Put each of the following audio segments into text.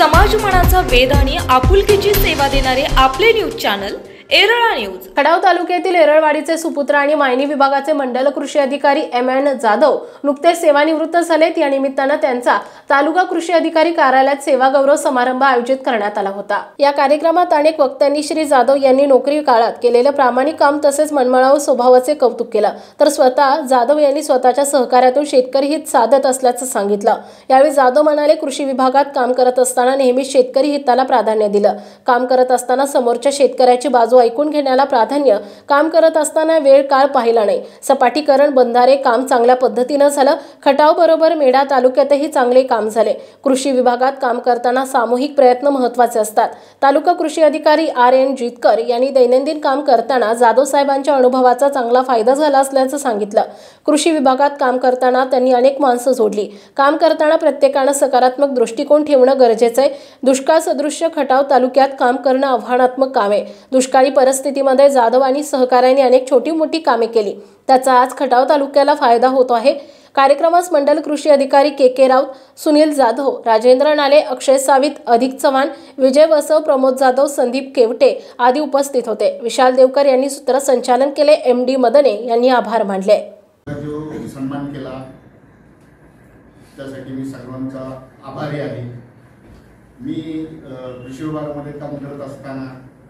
समाजमनाचा वेध आणि आपुलकीची सेवा देणारे आपले news channel Erala news. Khatav तालुक्यातील एरळवाडीचे सुपुत्र आणि मायनी विभागाचे मंडल कृषी अधिकारी एम.एन. जाधव नुकतेच सेवानिवृत्त झालेत। या निमित्ताने त्यांचा तालुका कृषी अधिकारी कार्यालयात सेवा गौरव समारंभ आयोजित करण्यात आला होता। या कार्यक्रमात अनेक वक्त्यांनी श्री जाधव यांनी नोकरी काळात केलेले प्रामाणिक काम तसेच मनमळावू स्वभावाचे कौतुक केले, तर स्वतः जाधव यांनी स्वतःच्या सहकार्यातून शेतकरी हित साधत असल्याचं सांगितलं। यावेळी जाधव म्हणाले, कृषी विभागात काम करत असताना नेहमी शेतकरी हिताला प्राधान्य दिलं। काम करत असताना समोरच्या शेतकऱ्याची बाजू ऐकून घेण्याला प्राधान्य, काम करत असताना वेळ काळ पाहिला नाही। सपाटीकरण बंधारे काम चांगल्या पद्धतीने झालं। खटाव बरोबर मेढा तालुक्यातही चांगले काम झाले। कृषी विभागात काम करताना सामूहिक प्रयत्न महत्त्वाचे असतात। तालुका कृषी अधिकारी आर.एन. जितकर यांनी दैनंदिन काम करताना जाधव साहेबांच्या अनुभवाचा चांगला फायदा झाला असल्याचं सांगितलं। कृषी विभागात काम करताना त्यांनी अनेक माणसं जोडली। काम करताना प्रत्येकाने सकारात्मक दृष्टिकोन ठेवणं गरजेचं आहे। दुष्काळ सदृश्य खटाव तालुक्यात काम करणं आव्हानात्मक काम आहे। दुष्काळी परिस्थितीमध्ये जाधव आणि सहकार्याने अनेक छोटी मोठी कामे केली, त्याचा आज खटाव तालुक्याला फायदा होतो आहे। कार्यक्रमास मंडल कृषी अधिकारी के राऊत, सुनील जाधव, राजेंद्र नाले, अक्षय सावित, अधिक चव्हाण, विजय वसव, प्रमोद जाधव, संदीप केवटे आदी उपस्थित होते। विशाल देवकर यांनी सूत्रसंचालन केले। एम.डी. मदने यांनी आभार मानले। सन्मान केला त्यासाठी मी सर्वांचा आभारी आहे। मी कृषी विभागामध्ये काम करत असताना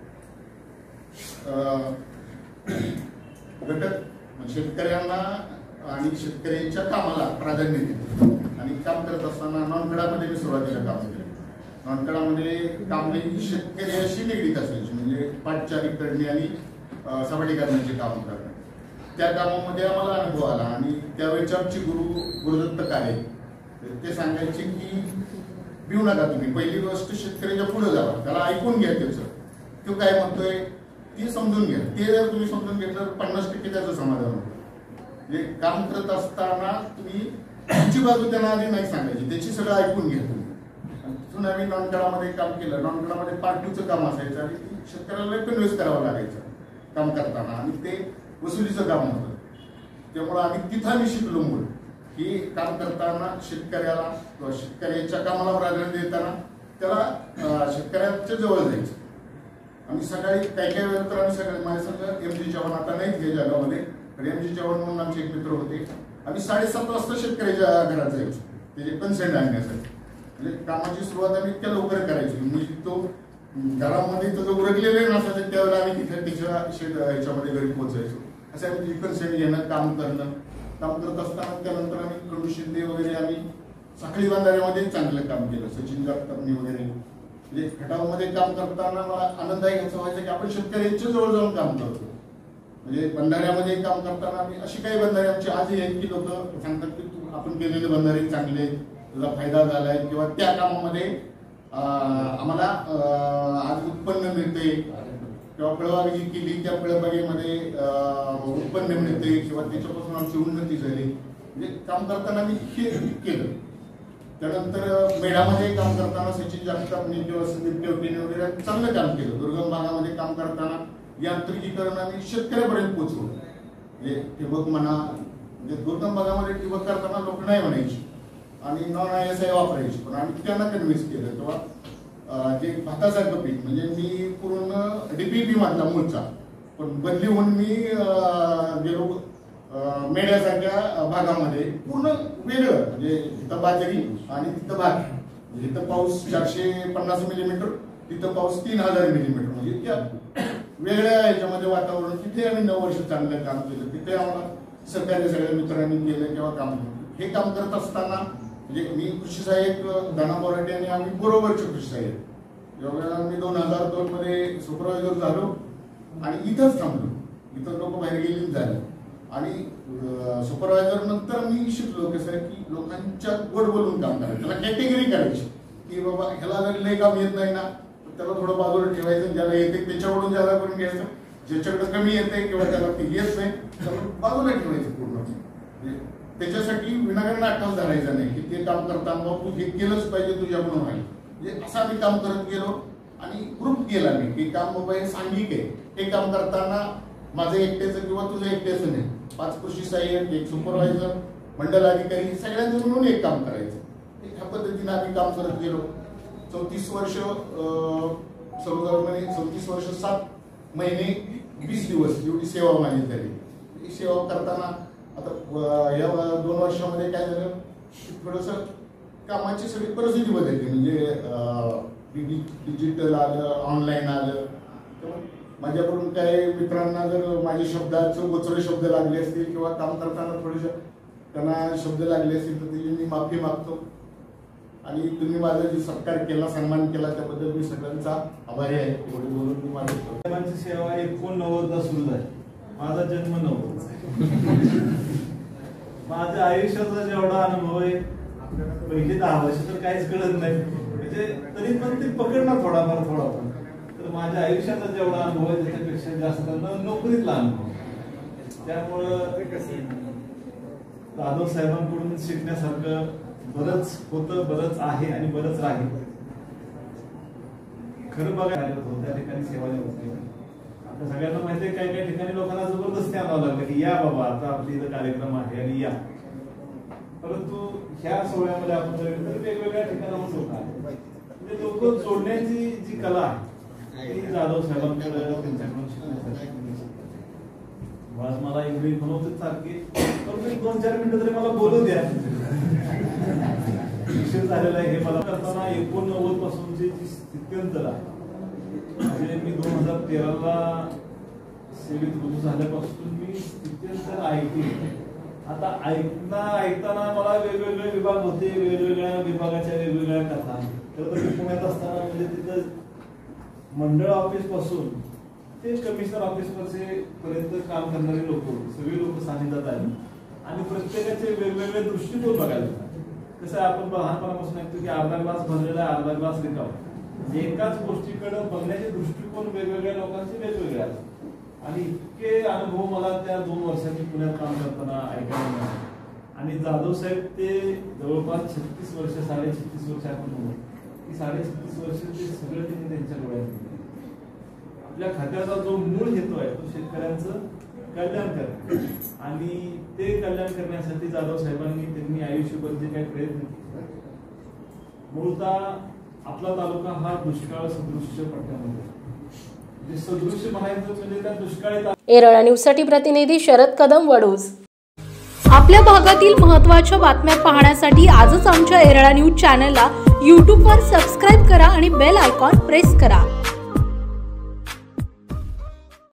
घटक शेतकऱ्यांना आणि शेतकऱ्यांच्या कामाला प्राधान्य देतो आणि काम करत असताना नॉनखडामध्ये मी सुरुवातीला काम केलं। नॉनखडामध्ये काम शेतकऱ्याशी निगडीत असायचे, म्हणजे पाटचारी करणे आणि सपाटीकरणाचे काम करणे। त्या कामामध्ये आम्हाला अनुभव आला आणि त्यावेळेचे आमचे गुरुदत्त काळे ते सांगायचे की भिऊ नका तुम्ही, पहिली गोष्ट शेतकऱ्याच्या पुढे जावा, त्याला ऐकून घ्या, त्याचं तो काय म्हणतोय ती समजून घ्या। ते जर तुम्ही समजून घेतलं तर 50% त्याचं समाधान होतं। म्हणजे काम करत असताना तुम्ही तुमची बाजू त्यांना आधी नाही सांगायची, त्याची सगळं ऐकून घ्या तुम्ही। तिथून आम्ही नॉनखडामध्ये काम केलं। नॉनखडामध्ये पार्टीचं काम असायचं आणि शेतकऱ्याला कन्व्हिन्स करावं लागायचं काम करताना, आणि ते वसुलीचं काम होतं। त्यामुळे आम्ही तिथं आम्ही शिकलो मूळ की काम करताना शेतकऱ्याला शेतकऱ्याच्या कामाला प्राधान्य देताना त्याला शेतकऱ्याच्या जवळ जायचं। आम्ही सकाळी काही वेळा तर आम्ही सगळे माझ्या संघ एम.जी. चव्हाण आता नाहीत या जगामध्ये, पण एम.जी. चव्हाण म्हणून आमचे एक मित्र होते। आम्ही 7:30 वाजता शेतकऱ्याच्या घरात जायचो त्याचे कन्सेंट आणण्यासाठी। म्हणजे कामाची सुरुवात आम्ही इतक्या लवकर करायची, म्हणजे तो घरामध्ये तो जो उरकलेले नसायचं त्यावेळेला आम्ही तिथे त्याच्या ह्याच्यामध्ये घरी पोहोचायचो। असं आम्ही कन्सेंट घेणं, काम करणं, काम करत असताना त्यानंतर आम्ही कडू शिंदे वगैरे आम्ही साखळी बांधाऱ्यामध्ये चांगलं काम केलं, सचिन जगतापनी वगैरे। म्हणजे खटावमध्ये काम करताना मला आनंददायक असं व्हायचं की आपण शेतकऱ्यांच्या जवळ जाऊन काम करतो। म्हणजे बंधाऱ्यामध्ये काम करताना आम्ही अशी काही बंधारे आमची आजही आहेत की लोक सांगतात की आपण केलेले बंधारे चांगले, तुझा फायदा झालाय, किंवा त्या कामामध्ये आम्हाला आज उत्पन्न मिळते, किंवा फळबागी केली त्या फळबागेमध्ये उत्पन्न मिळते, किंवा त्याच्यापासून आमची उन्नती झाली। म्हणजे काम करताना मी हे केलं। त्यानंतर मेढामध्ये काम करताना सचिन जगतापनी किंवा संदीप केवटे वगैरे चांगलं काम केलं। दुर्गम भागामध्ये काम करताना यांत्रिकीकरण आम्ही शेतकऱ्यापर्यंत पोहोचवलं। म्हणजे ठिबक म्हणा, म्हणजे दुर्गम भागामध्ये ठिबक करताना लोक नाही म्हणायची आणि नॉन-ISI वापरायची, पण आम्ही त्यांना कन्व्हिन्स केलं। तेव्हा जे भातासारखं पीक, म्हणजे मी पूर्ण DPP मधला मूळचा, पण बदली होऊन मी गेलो मेढ्यासारख्या भागामध्ये पूर्ण वेगळं, म्हणजे तिथं बाजरी आणि तिथं भात, म्हणजे इथं पाऊस 450 मिलीमीटर, तिथं पाऊस 3000 मिलीमीटर, म्हणजे त्या वेगळ्या ह्याच्यामध्ये वातावरण। तिथे आम्ही 9 वर्ष चांगलं काम केलं। तिथे आम्हाला सहकार्य सगळ्या मित्रांनी केलं किंवा काम केलं। हे काम करत असताना म्हणजे मी कृषी सहाय्यक दाना बोराटे आणि आम्ही बरोबरचे कृषी सहाय्यक, जेव्हा मी 2002 मध्ये सुपरवायझर झालो आणि इथंच थांबलो। इथं लोक बाहेर गेली झालं आणि सुपरवायझर नंतर मी शिकलो कसं आहे की लोकांच्या गोड बोलून काम करायचं, त्याला कॅटेगरी करायची की बाबा ह्याला जर लय काम येत नाही ना त्याला थोडं बाजूला ठेवायचं, ज्याला येते त्याच्याकडून ज्यादा करून घ्यायचं, ज्याच्याकडे कमी येते किंवा त्याला ते येत नाही त्याला बाजूला ठेवायचं पूर्ण। त्याच्यासाठी विनाकारण आठवण धरायचं नाही की ते काम करताना तू हे केलंच पाहिजे, तुझ्याकडून व्हायला। म्हणजे असं आम्ही काम करत गेलो आणि ग्रुप केला मी की काम बाबा हे सांघिक आहे। हे काम करताना माझं एकट्याचं किंवा तुझं एकट्याचं नाही, 5 कृषी सहाय्यक, एक सुपरवायझर, मंडल अधिकारी सगळ्यांचं मिळून एक काम करायचं। ह्या पद्धतीने आम्ही काम करत गेलो। 34 वर्ष सर्वधर्माने 34 वर्ष 7 महिने 20 दिवस एवढी सेवा माझी झाली. ही सेवा करताना आता या 2 वर्षामध्ये काय झालं, थोडंसं कामाची सगळी परिस्थिती बदलली. म्हणजे डिजिटल आलं, ऑनलाईन आलं. माझ्याकडून काही मित्रांना जर माझ्या शब्दाचं गोचरे शब्द लागले असतील किंवा काम करताना थोडेसे त्यांना शब्द लागले असतील तर त्याची मी माफी मागतो. आणि तुम्ही माझा जे सत्कार केला, सन्मान केला त्याबद्दल मी सगळ्यांचा आभारी आहे. एवढे बोलून मी माझी सेवा 89ला सुरू झाली. माझा जन्म 90. माझ्या आयुष्याचा जेवढा अनुभव आहे पहिले 10 वर्ष तर काहीच कळत नाही, म्हणजे तरी पण ते पकडणार थोडाफार. तर माझ्या आयुष्याचा जेवढा अनुभव आहे त्याच्यापेक्षा जास्त नोकरीतला अनुभव. त्यामुळं जाधव साहेबांकडून शिकण्यासारखं बरंच होतं, बरंच आहे आणि बरंच राहील. खरं बघायला होतं त्या ठिकाणी सेवा होती. आता सगळ्यांना माहिती आहे काही ठिकाणी लोकांना जबरदस्ती आणावं लागलं की या बाबा आता आपली इथं कार्यक्रम आहे आणि या. परंतु ह्या सोहळ्यामध्ये आपण जर वेगवेगळ्या ठिकाणाहून लोक आले, म्हणजे लोक जोडण्याची जी कला आहे ती जाधव साहेबांकडे त्यांच्याकडून शिकण्यासाठी. आज मला एवढी बनवते सारखी, पण 2-4 मिनिटं तरी मला बोलू द्या. विषय झालेला आहे हे मला करताना 89 पासूनची जी स्थित्यंतर आहे, म्हणजे मी 2013ला सेवेत रुजू झाल्यापासून मी स्थित्यंतर ऐकली. आता ऐकताना मला वेगवेगळे विभाग होते, वेगवेगळ्या विभागाच्या वेगवेगळ्या कथा. तर मी पुण्यात असताना म्हणजे तिथं मंडळ ऑफिस पासून ते कमिशनर ऑफिस पर्यंत काम करणारे लोक होते. सगळे लोक सानिध्यात आले आणि प्रत्येकाचे वेगवेगळे दृष्टिकोन बघायला. कसं आपण लहानपणापासून ऐकतो की अर्धा ग्लास भरलेला अर्धा ग्लास रिकामा. एकाच गोष्टीकडे बघण्याचे दृष्टिकोन वेगवेगळ्या लोकांचे वेगवेगळे आहेत. आणि इतके अनुभव मला त्या 2 वर्षांनी पुण्यात काम करताना ऐकायला मिळाले. आणि जाधव साहेब ते जवळपास 36 वर्ष 36.5 वर्ष आपण म्हणू की 36.5 वर्ष ते सगळं त्यांनी त्यांच्या डोळ्यात दिलं. आपल्या खात्याचा जो मूळ हेतू आहे तो शेतकऱ्यांचं कल्याण करणे आणि ते कल्याण करण्यासाठी जाधव साहेबांनी त्यांनी आयुष्यभर जे काही प्रयत्न केले. मूळतः आपला तालुका हा दुष्काळ सदृश्य पट्ट्यामध्ये, जे सदृश्य म्हणायचं म्हणजे त्या दुष्काळी. एरळा न्यूजसाठी प्रतिनिधी शरद कदम, वडूज. आपल्या भागातील महत्त्वाच्या बातम्या पाहण्यासाठी आजच आमच्या एरळा न्यूज चॅनलला YouTube वर सबस्क्राईब करा आणि बेल आयकॉन प्रेस करा.